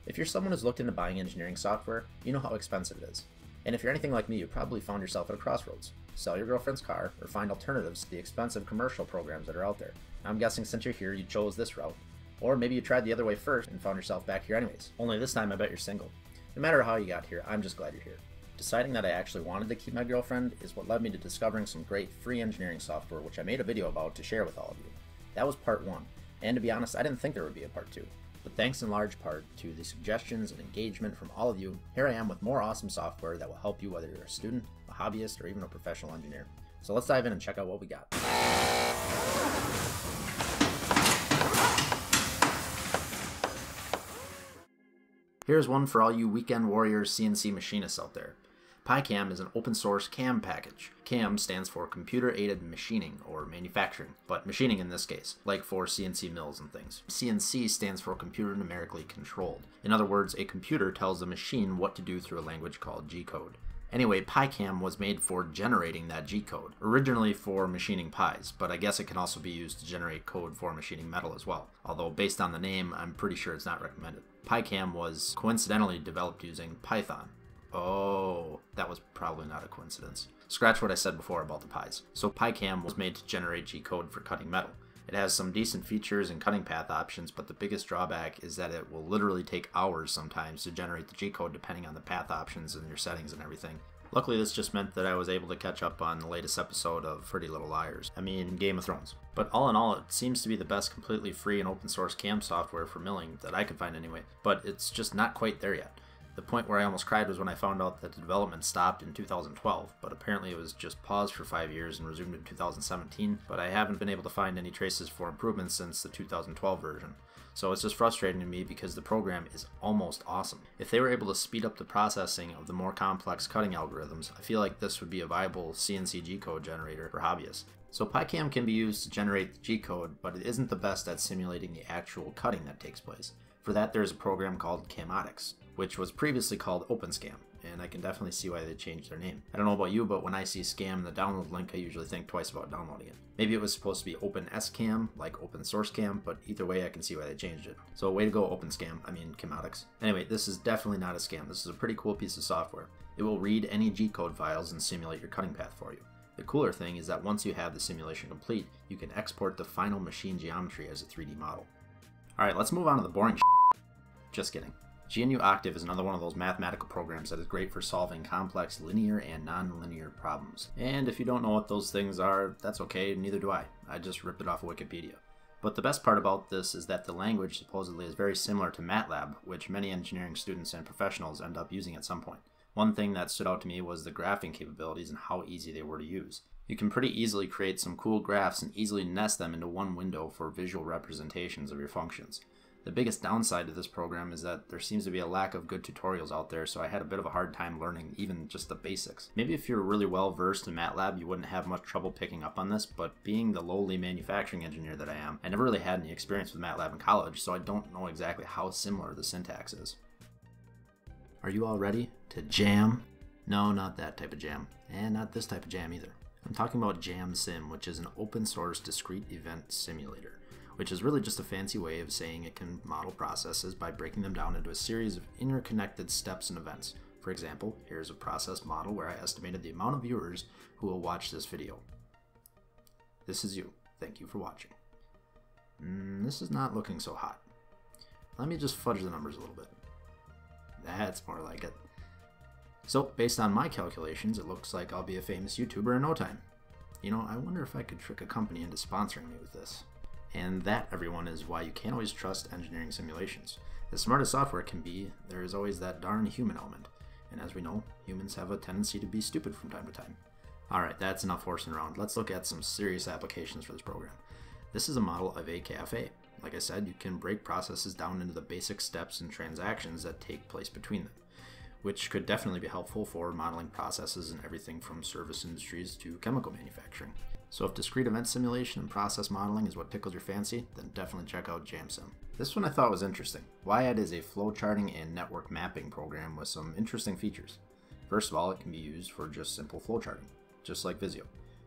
If you're someone who's looked into buying engineering software, you know how expensive it is. And if you're anything like me, you probably found yourself at a crossroads. Sell your girlfriend's car, or find alternatives to the expensive commercial programs that are out there. I'm guessing since you're here, you chose this route. Or maybe you tried the other way first and found yourself back here anyways. Only this time I bet you're single. No matter how you got here, I'm just glad you're here. Deciding that I actually wanted to keep my girlfriend is what led me to discovering some great free engineering software, which I made a video about to share with all of you. That was part 1, and to be honest, I didn't think there would be a part 2. But thanks in large part to the suggestions and engagement from all of you, here I am with more awesome software that will help you whether you're a student, a hobbyist, or even a professional engineer. So let's dive in and check out what we got. Here's one for all you weekend warriors CNC machinists out there. PyCAM is an open source CAM package. CAM stands for Computer Aided Machining, or Manufacturing, but machining in this case, like for CNC mills and things. CNC stands for Computer Numerically Controlled. In other words, a computer tells the machine what to do through a language called G-code. Anyway, PyCAM was made for generating that G-code, originally for machining pies, but I guess it can also be used to generate code for machining metal as well, although based on the name, I'm pretty sure it's not recommended. PyCAM was coincidentally developed using Python. Oh, that was probably not a coincidence. Scratch what I said before about the pies. So PyCAM was made to generate G-code for cutting metal. It has some decent features and cutting path options, but the biggest drawback is that it will literally take hours sometimes to generate the G-code depending on the path options and your settings and everything. Luckily, this just meant that I was able to catch up on the latest episode of Pretty Little Liars. I mean, Game of Thrones. But all in all, it seems to be the best completely free and open source CAM software for milling that I could find anyway, but it's just not quite there yet. The point where I almost cried was when I found out that the development stopped in 2012, but apparently it was just paused for 5 years and resumed in 2017, but I haven't been able to find any traces for improvements since the 2012 version. So it's just frustrating to me because the program is almost awesome. If they were able to speed up the processing of the more complex cutting algorithms, I feel like this would be a viable CNC G-code generator for hobbyists. So PyCAM can be used to generate the G-code, but it isn't the best at simulating the actual cutting that takes place. For that, there's a program called CAMotics, which was previously called OpenScam, and I can definitely see why they changed their name. I don't know about you, but when I see scam in the download link, I usually think twice about downloading it. Maybe it was supposed to be OpenSCAM, like open source cam, but either way I can see why they changed it. So way to go CAMotics. Anyway, this is definitely not a scam. This is a pretty cool piece of software. It will read any G-code files and simulate your cutting path for you. The cooler thing is that once you have the simulation complete, you can export the final machine geometry as a 3D model. Alright, let's move on to the boring shit. Just kidding. GNU Octave is another one of those mathematical programs that is great for solving complex linear and non-linear problems. And if you don't know what those things are, that's okay, neither do I. I just ripped it off of Wikipedia. But the best part about this is that the language supposedly is very similar to MATLAB, which many engineering students and professionals end up using at some point. One thing that stood out to me was the graphing capabilities and how easy they were to use. You can pretty easily create some cool graphs and easily nest them into one window for visual representations of your functions. The biggest downside to this program is that there seems to be a lack of good tutorials out there, so I had a bit of a hard time learning even just the basics. Maybe if you're really well versed in MATLAB, you wouldn't have much trouble picking up on this, but being the lowly manufacturing engineer that I am, I never really had any experience with MATLAB in college, so I don't know exactly how similar the syntax is. Are you all ready to jam? No, not that type of jam, and not this type of jam either. I'm talking about JaamSim, which is an open source discrete event simulator, which is really just a fancy way of saying it can model processes by breaking them down into a series of interconnected steps and events. For example, here's a process model where I estimated the amount of viewers who will watch this video. This is you. Thank you for watching. This is not looking so hot. Let me just fudge the numbers a little bit. That's more like it. So, based on my calculations, it looks like I'll be a famous YouTuber in no time. You know, I wonder if I could trick a company into sponsoring me with this. And that, everyone, is why you can't always trust engineering simulations. As smart as software can be, there is always that darn human element. And as we know, humans have a tendency to be stupid from time to time. Alright, that's enough horsing around. Let's look at some serious applications for this program. This is a model of a cafe. Like I said, you can break processes down into the basic steps and transactions that take place between them, which could definitely be helpful for modeling processes in everything from service industries to chemical manufacturing. So if discrete event simulation and process modeling is what tickles your fancy, then definitely check out JaamSim. This one I thought was interesting. WIAD is a flowcharting and network mapping program with some interesting features. First of all, it can be used for just simple flowcharting, just like Visio.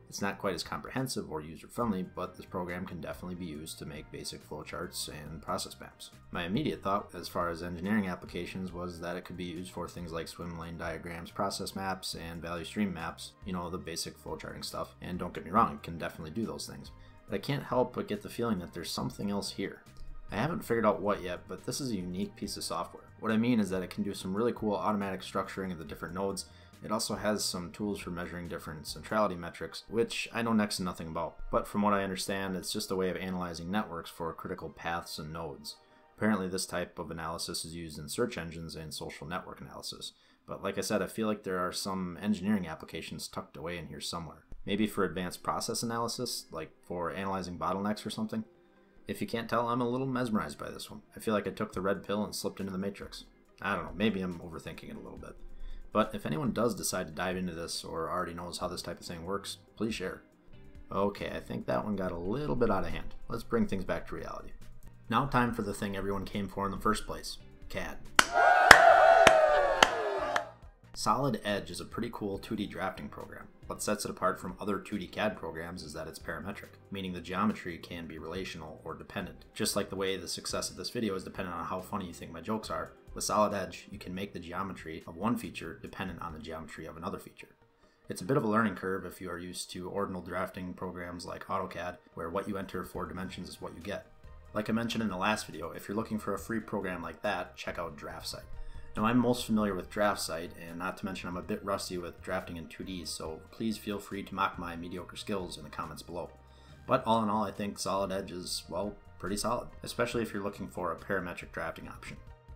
It's not quite as comprehensive or user-friendly, but this program can definitely be used to make basic flowcharts and process maps. My immediate thought as far as engineering applications was that it could be used for things like swim lane diagrams, process maps, and value stream maps, you know, the basic flowcharting stuff. And don't get me wrong, it can definitely do those things. But I can't help but get the feeling that there's something else here. I haven't figured out what yet, but this is a unique piece of software. What I mean is that it can do some really cool automatic structuring of the different nodes. It also has some tools for measuring different centrality metrics, which I know next to nothing about. But from what I understand, it's just a way of analyzing networks for critical paths and nodes. Apparently this type of analysis is used in search engines and social network analysis. But like I said, I feel like there are some engineering applications tucked away in here somewhere. Maybe for advanced process analysis, like for analyzing bottlenecks or something. If you can't tell, I'm a little mesmerized by this one. I feel like I took the red pill and slipped into the Matrix. I don't know, maybe I'm overthinking it a little bit. But if anyone does decide to dive into this or already knows how this type of thing works, please share. Okay, I think that one got a little bit out of hand. Let's bring things back to reality. Now time for the thing everyone came for in the first place, CAD. SolidEdge is a pretty cool 2D drafting program. What sets it apart from other 2D CAD programs is that it's parametric, meaning the geometry can be relational or dependent. Just like the way the success of this video is dependent on how funny you think my jokes are, with SolidEdge you can make the geometry of one feature dependent on the geometry of another feature. It's a bit of a learning curve if you are used to ordinal drafting programs like AutoCAD, where what you enter 4 dimensions is what you get. Like I mentioned in the last video, if you're looking for a free program like that, check out DraftSight. Now I'm most familiar with DraftSight, and not to mention I'm a bit rusty with drafting in 2D, so please feel free to mock my mediocre skills in the comments below. But all in all, I think SolidEdge is, well, pretty solid, especially if you're looking for a parametric drafting option.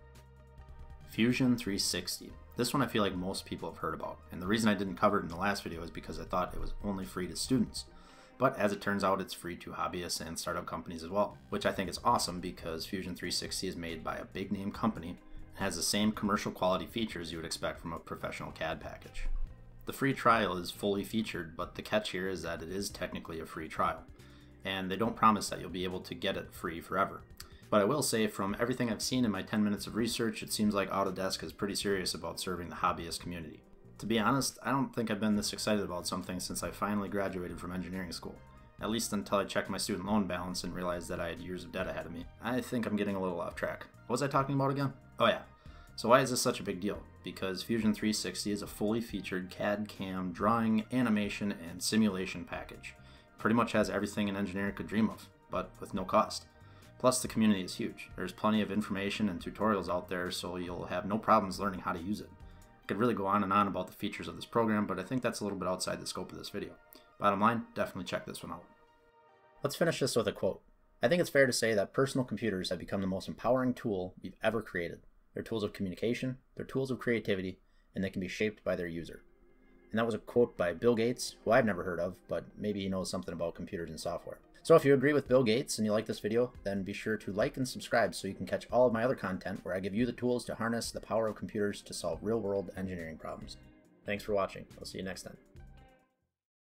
Fusion 360. This one I feel like most people have heard about, and the reason I didn't cover it in the last video is because I thought it was only free to students. But as it turns out, it's free to hobbyists and startup companies as well, which I think is awesome because Fusion 360 is made by a big name company and has the same commercial quality features you would expect from a professional CAD package. The free trial is fully featured, but the catch here is that it is technically a free trial, and they don't promise that you'll be able to get it free forever. But I will say, from everything I've seen in my 10 minutes of research, it seems like Autodesk is pretty serious about serving the hobbyist community. To be honest, I don't think I've been this excited about something since I finally graduated from engineering school. At least until I checked my student loan balance and realized that I had years of debt ahead of me. I think I'm getting a little off track. What was I talking about again? Oh yeah. So why is this such a big deal? Because Fusion 360 is a fully featured CAD/CAM drawing, animation, and simulation package. It pretty much has everything an engineer could dream of, but with no cost. Plus the community is huge. There's plenty of information and tutorials out there, so you'll have no problems learning how to use it. I could really go on and on about the features of this program, but I think that's a little bit outside the scope of this video. Bottom line, definitely check this one out. Let's finish this with a quote. I think it's fair to say that personal computers have become the most empowering tool we've ever created. They're tools of communication, they're tools of creativity, and they can be shaped by their user. And that was a quote by Bill Gates, who I've never heard of, but maybe he knows something about computers and software. So if you agree with Bill Gates and you like this video, then be sure to like and subscribe so you can catch all of my other content where I give you the tools to harness the power of computers to solve real-world engineering problems. Thanks for watching. I'll see you next time.